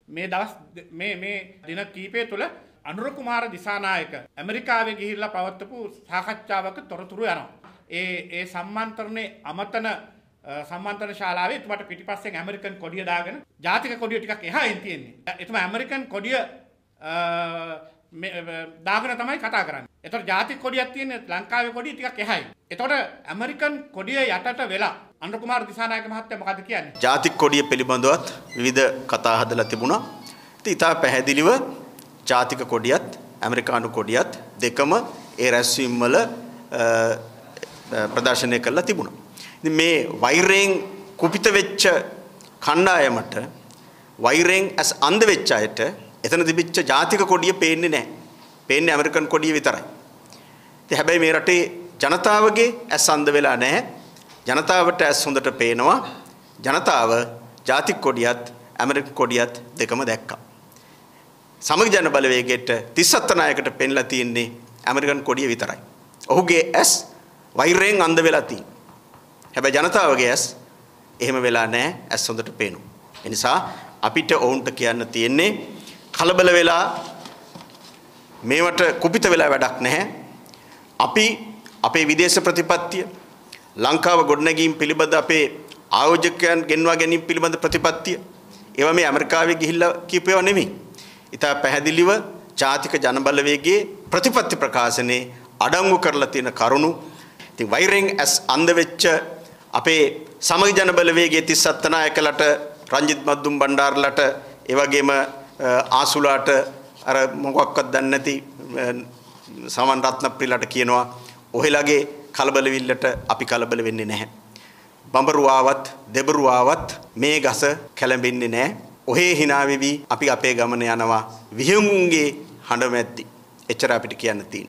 මේ දවස් මේ දින කීපය තුළ අනුර කුමාර දිසානායක ඇමරිකාවේ ගිහිල්ලා පවත්වපු සාකච්ඡාවක තොරතුරු යනවා. ඒ සම්මන්ත්‍රණේ අමතන සම්මන්ත්‍රණ ශාලාවේ එතුමාට පිටිපස්සෙන් ඇමරිකන් කොඩිය දාගෙන ජාතික කොඩිය ටිකක් එහායින් තියෙන්නේ. එතුමා ඇමරිකන් කොඩිය දාගෙන තමයි කතා කරන්නේ. ඒතකොට ජාතික කොඩියක් තියෙන්නේ ලංකාවේ කොඩිය ටිකක් එහායින්. ඒතකොට ඇමරිකන් කොඩිය යටට වෙලා අනුර කුමාර දිසානායක මහත්තයා මොකද කියන්නේ? ජාතික කොඩිය පිළිබඳවත් විවිධ කතා හදලා තිබුණා. ඉතින් ඊට පැහැදිලිව ජාතික කොඩියත් ඇමරිකානු කොඩියත් දෙකම ඒ රැස්වීම් වල ප්‍රදර්ශනය කළා තිබුණා. ඉතින් මේ වෛරයෙන් කුපිත වෙච්ච කණ්ඩායමට වෛරයෙන් ඇස් අන්ධ වෙච්ච අයට එතන තිබිච්ච ජාතික කොඩිය පේන්නේ නැහැ. පේන්නේ ඇමරිකන් කොඩිය විතරයි. ඉතින් හැබැයි මේ රටේ ජනතාවගේ ඇස් අන්ධ වෙලා නැහැ. ජනතාවට ඇස් හොඳට පේනවා. ජනතාව ජාතික කොඩියත් ඇමරිකන් කොඩියත් දෙකම දැක්කා. සමගි ජන බලවේගයට 37 නායකට පෙන්ලා තියෙන්නේ ඇමරිකන් කොඩිය විතරයි. ඔහුගේ ඇස් වෛරයෙන් අන්ධ වෙලා තියෙනවා. හැබැයි ජනතාවගේ ඇස් එහෙම වෙලා නැහැ. ඇස් හොඳට පේනවා. ඒ නිසා අපිට ඔවුන්ට කියන්න තියෙන්නේ කලබල වෙලා මේවට කුපිත වෙලා වැඩක් නැහැ. අපි අපේ විදේශ ප්‍රතිපත්තිය ලංකාව ගොඩනැගීම් පිළිබඳ අපේ ආයෝජකයන් ගෙන්වා ගැනීම පිළිබඳ ප්‍රතිපත්තිය ඒවා මේ ඇමරිකාවේ ගිහිල්ලා කියපේව නෙමෙයි. ඉතා පැහැදිලිව ජාතික ජනබලවේගයේ ප්‍රතිපත්ති ප්‍රකාශනයේ අඩංගු කරලා තියෙන කරුණු. ඉතින් වෛරයෙන් ඇස් අන්ධ වෙච්ච අපේ සමගි ජනබලවේගයේ 37 නායකලට රංජිත් මද්දුම් බණ්ඩාරලට ඒ වගේම ආසුලාට අර මොකක්වත් දන්නේ නැති සමන් රත්නප්‍රියලට කියනවා ඔහෙලගේ කලබලවිල්ලට අපි කලබල වෙන්නේ නැහැ. බඹරු ආවත් දෙබරු ආවත් මේ ගස කැළඹෙන්නේ නැහැ. ඔහේ hina වෙවි අපි අපේ ගමන යනවා විහිංගුන්ගේ හඬ මැද්දේ. එච්චර අපිට කියන්න තියෙනවා.